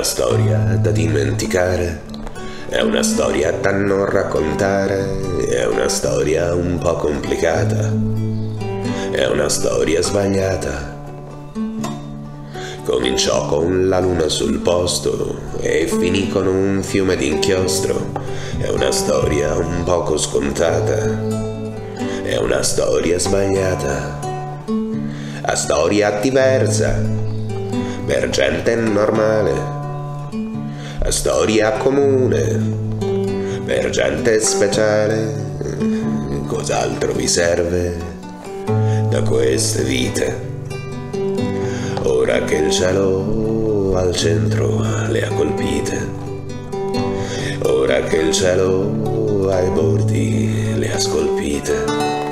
una storia da dimenticare, è una storia da non raccontare, è una storia un po' complicata, è una storia sbagliata. Cominciò con la luna sul posto e finì con un fiume d'inchiostro, è una storia un poco scontata, è una storia sbagliata. A storia diversa per gente normale, a storia comune per gente speciale. Cos'altro vi serve da queste vite? Ora che il cielo al centro le ha colpite, ora che il cielo ai bordi le ha scolpite.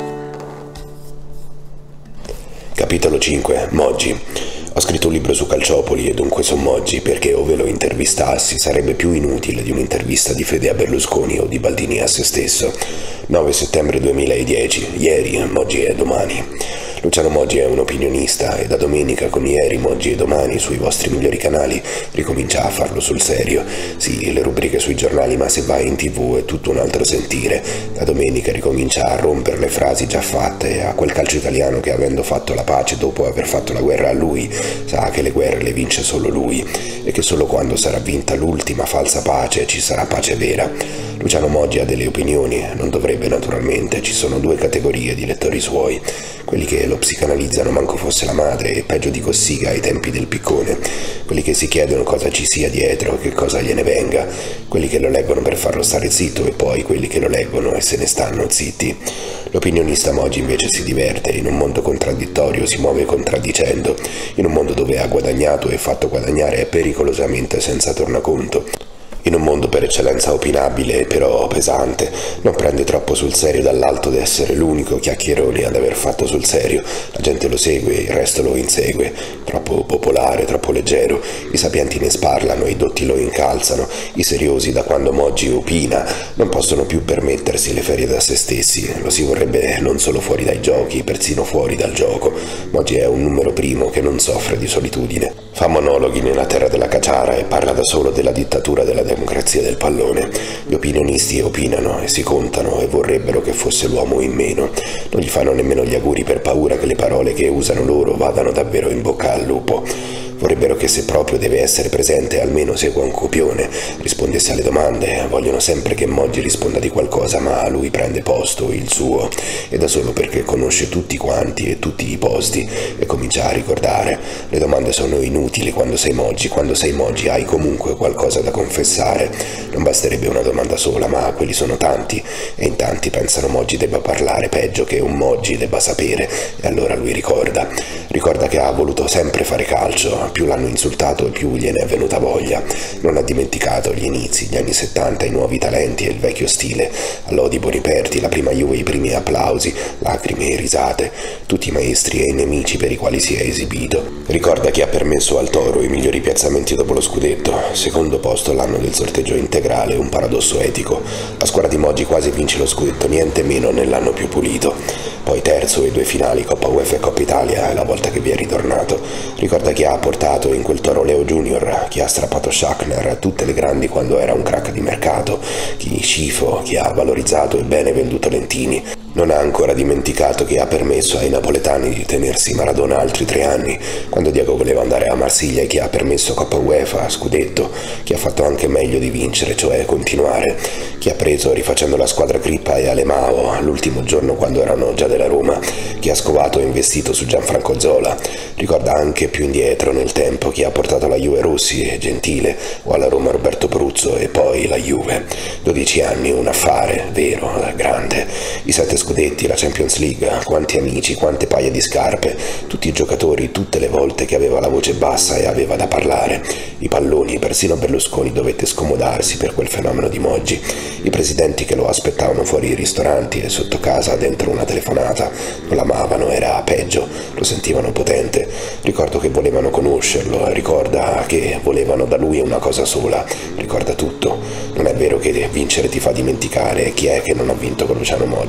Capitolo 5. Moggi. Ho scritto un libro su Calciopoli e dunque su Moggi perché o ve lo intervistassi sarebbe più inutile di un'intervista di Fede a Berlusconi o di Baldini a se stesso. 9 settembre 2010. Ieri, Moggi è domani. Luciano Moggi è un opinionista e da domenica con Ieri, Moggi e Domani sui vostri migliori canali ricomincia a farlo sul serio. Sì, le rubriche sui giornali, ma se vai in TV è tutto un altro sentire. Da domenica ricomincia a rompere le frasi già fatte, a quel calcio italiano che avendo fatto la pace dopo aver fatto la guerra a lui, sa che le guerre le vince solo lui e che solo quando sarà vinta l'ultima falsa pace ci sarà pace vera. Luciano Moggi ha delle opinioni, non dovrebbe naturalmente, ci sono due categorie di lettori suoi, quelli che lo psicanalizzano manco fosse la madre e peggio di Cossiga ai tempi del piccone, quelli che si chiedono cosa ci sia dietro, che cosa gliene venga, quelli che lo leggono per farlo stare zitto e poi quelli che lo leggono e se ne stanno zitti. L'opinionista Moggi invece si diverte, in un mondo contraddittorio si muove contraddicendo, in un mondo dove ha guadagnato e fatto guadagnare pericolosamente senza tornaconto. In un mondo per eccellenza opinabile, però pesante, non prende troppo sul serio dall'alto di essere l'unico chiacchierone ad aver fatto sul serio. La gente lo segue, il resto lo insegue. Troppo popolare, troppo leggero. I sapienti ne sparlano, i dotti lo incalzano. I seriosi, da quando Moggi opina, non possono più permettersi le ferie da se stessi. Lo si vorrebbe non solo fuori dai giochi, persino fuori dal gioco. Moggi è un numero primo che non soffre di solitudine. Fa monologhi nella terra della caciara e parla da solo della dittatura della democrazia del pallone. Gli opinionisti opinano e si contano e vorrebbero che fosse l'uomo in meno. Non gli fanno nemmeno gli auguri per paura che le parole che usano loro vadano davvero in bocca al lupo. Vorrebbero che se proprio deve essere presente almeno segua un copione, rispondesse alle domande. Vogliono sempre che Moggi risponda di qualcosa, ma lui prende posto, il suo, e da solo perché conosce tutti quanti e tutti i posti e comincia a ricordare. Le domande sono inutili quando sei Moggi hai comunque qualcosa da confessare. Non basterebbe una domanda sola, ma quelli sono tanti e in tanti pensano Moggi debba parlare, peggio che un Moggi debba sapere, e allora lui ricorda che ha voluto sempre fare calcio. Più l'hanno insultato e più gliene è venuta voglia. Non ha dimenticato gli inizi, gli anni 70, i nuovi talenti e il vecchio stile. All'Odi Boniperti, la prima Juve, i primi applausi, lacrime e risate, tutti i maestri e i nemici per i quali si è esibito. Ricorda che ha permesso al Toro i migliori piazzamenti dopo lo scudetto, secondo posto l'anno del sorteggio integrale, un paradosso etico. La squadra di Moggi quasi vince lo scudetto, niente meno nell'anno più pulito. Poi terzo e 2 finali, Coppa UEFA e Coppa Italia, è la volta che vi è ritornato. Ricorda che ha portato in quel Toro Leo Junior, chi ha strappato Schachner, tutte le grandi quando era un crack di mercato, chi Scifo, chi ha valorizzato e bene venduto Lentini. Non ha ancora dimenticato che ha permesso ai napoletani di tenersi Maradona altri 3 anni, quando Diego voleva andare a Marsiglia, e chi ha permesso Coppa UEFA, scudetto, chi ha fatto anche meglio di vincere, cioè continuare, chi ha preso rifacendo la squadra Crippa e Alemao l'ultimo giorno quando erano già della Roma, chi ha scovato e investito su Gianfranco Zola. Ricorda anche più indietro nel tempo chi ha portato la Juve Rossi e Gentile, o alla Roma Roberto Bruzzo e poi la Juve. 12 anni, un affare vero, grande. I 7 scudetti, la Champions League, quanti amici, quante paia di scarpe, tutti i giocatori, tutte le volte che aveva la voce bassa e aveva da parlare, i palloni, persino Berlusconi dovette scomodarsi per quel fenomeno di Moggi, i presidenti che lo aspettavano fuori i ristoranti e sotto casa dentro una telefonata, non l'amavano, era peggio, lo sentivano potente. Ricordo che volevano conoscerlo, ricorda che volevano da lui una cosa sola, ricorda tutto. Non è vero che vincere ti fa dimenticare, chi è che non ha vinto con Luciano Moggi? Soltanto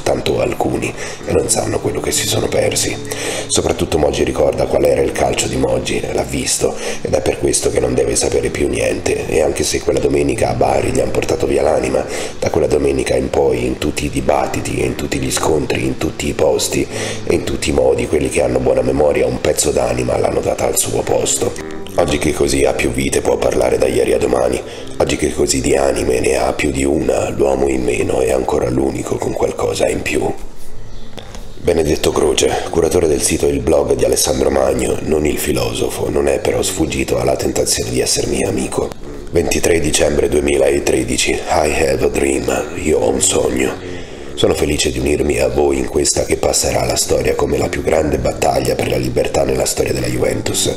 soltanto alcuni e non sanno quello che si sono persi. Soprattutto Moggi ricorda qual era il calcio di Moggi, l'ha visto ed è per questo che non deve sapere più niente. E anche se quella domenica a Bari gli hanno portato via l'anima, da quella domenica in poi in tutti i dibattiti, in tutti gli scontri, in tutti i posti e in tutti i modi, quelli che hanno buona memoria un pezzo d'anima l'hanno data al suo posto. Oggi che così ha più vite può parlare da ieri a domani, oggi che così di anime ne ha più di una, l'uomo in meno è ancora l'unico con qualcosa in più. Benedetto Croce, curatore del sito Il Blog di Alessandro Magno, non il filosofo, non è però sfuggito alla tentazione di essermi amico. 23 dicembre 2013, I have a dream, io ho un sogno. Sono felice di unirmi a voi in questa che passerà alla storia come la più grande battaglia per la libertà nella storia della Juventus.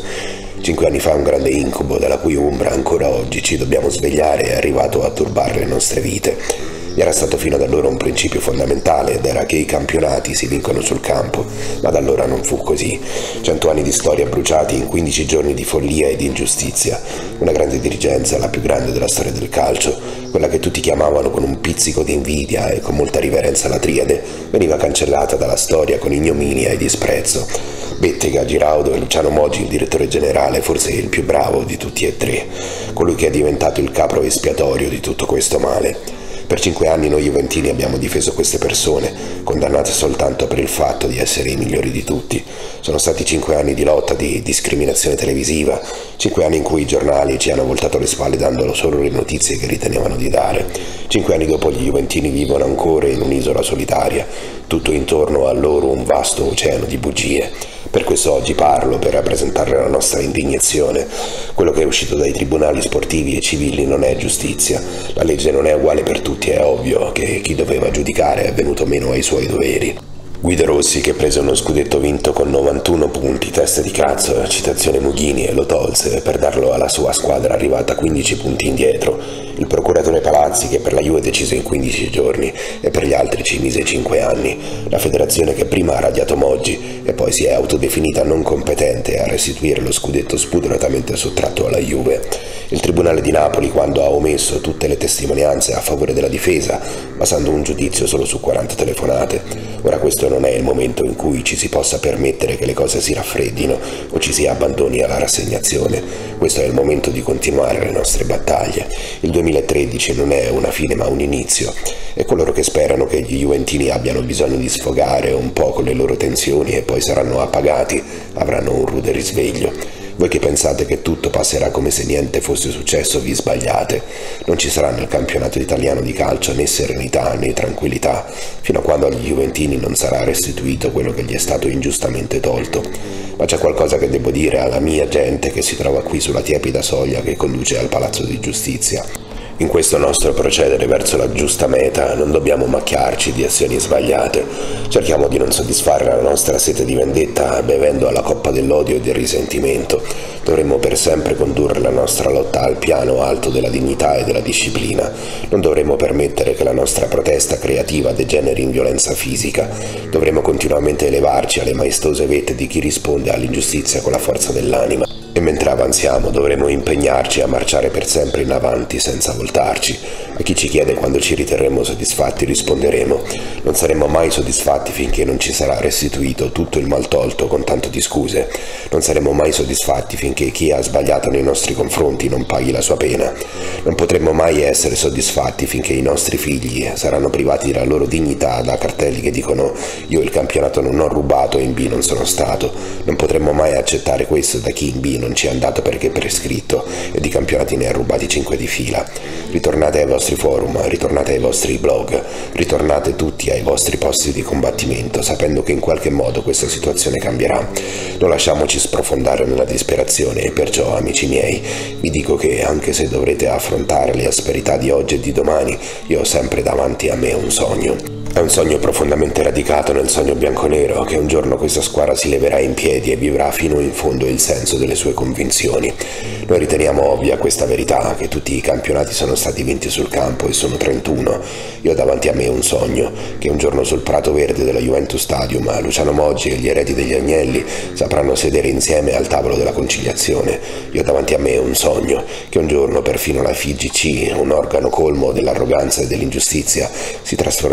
5 anni fa un grande incubo dalla cui ombra ancora oggi ci dobbiamo svegliare è arrivato a turbare le nostre vite. Era stato fino ad allora un principio fondamentale ed era che i campionati si vincono sul campo, ma da allora non fu così. 100 anni di storia bruciati in 15 giorni di follia e di ingiustizia. Una grande dirigenza, la più grande della storia del calcio, quella che tutti chiamavano con un pizzico di invidia e con molta riverenza la triade, veniva cancellata dalla storia con ignominia e disprezzo. Bettega, Giraudo e Luciano Moggi, il direttore generale, forse il più bravo di tutti e tre, colui che è diventato il capro espiatorio di tutto questo male. Per 5 anni noi juventini abbiamo difeso queste persone, condannate soltanto per il fatto di essere i migliori di tutti. Sono stati 5 anni di lotta, di discriminazione televisiva, 5 anni in cui i giornali ci hanno voltato le spalle dando solo le notizie che ritenevano di dare. 5 anni dopo gli juventini vivono ancora in un'isola solitaria, tutto intorno a loro un vasto oceano di bugie. Per questo oggi parlo per rappresentare la nostra indignazione. Quello che è uscito dai tribunali sportivi e civili non è giustizia. La legge non è uguale per tutti, è ovvio che chi doveva giudicare è venuto meno ai suoi doveri. Guido Rossi, che prese uno scudetto vinto con 91 punti, testa di cazzo, citazione Mughini, e lo tolse per darlo alla sua squadra arrivata 15 punti indietro. Il procuratore Palazzi, che per la Juve decise in 15 giorni e per gli altri ci mise 5 anni. La federazione che prima ha radiato Moggi e poi si è autodefinita non competente a restituire lo scudetto spudoratamente sottratto alla Juve. Il Tribunale di Napoli, quando ha omesso tutte le testimonianze a favore della difesa, basando un giudizio solo su 40 telefonate. Ora questo non è il momento in cui ci si possa permettere che le cose si raffreddino o ci si abbandoni alla rassegnazione. Questo è il momento di continuare le nostre battaglie. Il 2013 non è una fine ma un inizio e coloro che sperano che gli juventini abbiano bisogno di sfogare un po' con le loro tensioni e poi saranno appagati avranno un rude risveglio. Voi che pensate che tutto passerà come se niente fosse successo vi sbagliate. Non ci sarà nel campionato italiano di calcio né serenità né tranquillità fino a quando agli juventini non sarà restituito quello che gli è stato ingiustamente tolto. Ma c'è qualcosa che devo dire alla mia gente che si trova qui sulla tiepida soglia che conduce al Palazzo di Giustizia. In questo nostro procedere verso la giusta meta non dobbiamo macchiarci di azioni sbagliate. Cerchiamo di non soddisfare la nostra sete di vendetta bevendo alla coppa dell'odio e del risentimento. Dovremmo per sempre condurre la nostra lotta al piano alto della dignità e della disciplina. Non dovremmo permettere che la nostra protesta creativa degeneri in violenza fisica. Dovremmo continuamente elevarci alle maestose vette di chi risponde all'ingiustizia con la forza dell'anima. E mentre avanziamo dovremo impegnarci a marciare per sempre in avanti senza voltarci. A chi ci chiede quando ci riterremo soddisfatti risponderemo: non saremo mai soddisfatti finché non ci sarà restituito tutto il mal tolto con tanto di scuse. Non saremo mai soddisfatti finché chi ha sbagliato nei nostri confronti non paghi la sua pena. Non potremo mai essere soddisfatti finché i nostri figli saranno privati della loro dignità da cartelli che dicono: io il campionato non ho rubato e in B non sono stato. Non potremo mai accettare questo da chi in B non ci è andato perché è prescritto e di campionati ne ha rubati 5 di fila. Ritornate ai vostri forum, ritornate ai vostri blog, ritornate tutti ai vostri posti di combattimento sapendo che in qualche modo questa situazione cambierà. Non lasciamoci sprofondare nella disperazione e perciò, amici miei, vi dico che anche se dovrete affrontare le asperità di oggi e di domani, io ho sempre davanti a me un sogno. È un sogno profondamente radicato nel sogno bianconero che un giorno questa squadra si leverà in piedi e vivrà fino in fondo il senso delle sue convinzioni. Noi riteniamo ovvia questa verità, che tutti i campionati sono stati vinti sul campo e sono 31. Io ho davanti a me un sogno, che un giorno sul prato verde della Juventus Stadium Luciano Moggi e gli eredi degli Agnelli sapranno sedere insieme al tavolo della conciliazione. Io ho davanti a me un sogno, che un giorno perfino la FIGC, un organo colmo dell'arroganza e dell'ingiustizia, si trasformerà in un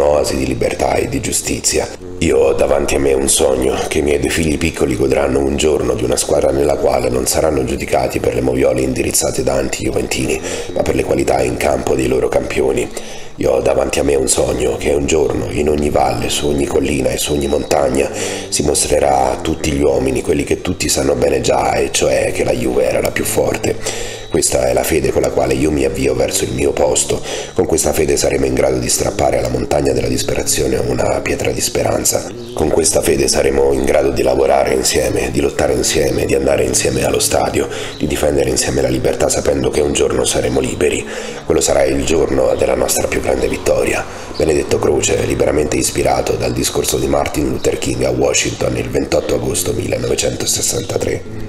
un'oasi di libertà e di giustizia. Io ho davanti a me un sogno, che i miei 2 figli piccoli godranno un giorno di una squadra nella quale non saranno giudicati per le movioline indirizzate da anti-juventini, ma per le qualità in campo dei loro campioni. Io ho davanti a me un sogno che un giorno, in ogni valle, su ogni collina e su ogni montagna, si mostrerà a tutti gli uomini quelli che tutti sanno bene già, e cioè che la Juve era la più forte. Questa è la fede con la quale io mi avvio verso il mio posto. Con questa fede saremo in grado di strappare alla montagna della disperazione una pietra di speranza. Con questa fede saremo in grado di lavorare insieme, di lottare insieme, di andare insieme allo stadio, di difendere insieme la libertà sapendo che un giorno saremo liberi. Quello sarà il giorno della nostra più grande vittoria. Benedetto Croce, liberamente ispirato dal discorso di Martin Luther King a Washington il 28 agosto 1963.